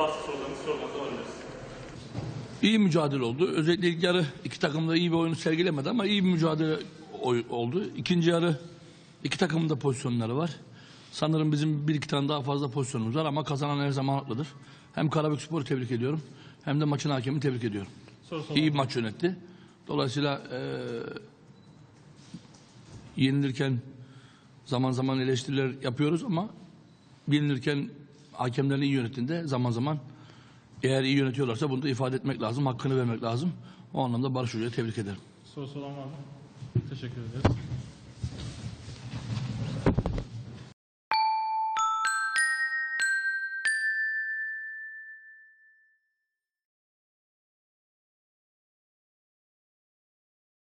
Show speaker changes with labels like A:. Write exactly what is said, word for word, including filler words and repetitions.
A: varsa sorularınızı sorularınızı alabiliriz.
B: İyi mücadele oldu. Özellikle ilk yarı iki takım da iyi bir oyunu sergilemedi ama iyi bir mücadele oldu. İkinci yarı iki takımın da pozisyonları var. Sanırım bizim bir iki tane daha fazla pozisyonumuz var ama kazanan her zaman haklıdır. Hem Karabükspor'u tebrik ediyorum hem de maçın hakemini tebrik ediyorum.
A: Soru
B: İyi bir maç yönetti. Dolayısıyla e, yenilirken zaman zaman eleştiriler yapıyoruz ama yenilirken hakemlerin iyi yönettiğinde zaman zaman eğer iyi yönetiyorlarsa bunu da ifade etmek lazım, hakkını vermek lazım. O anlamda Barış Hoca'yı tebrik ederim.
A: Sorusu olan var mı? Teşekkür ederiz.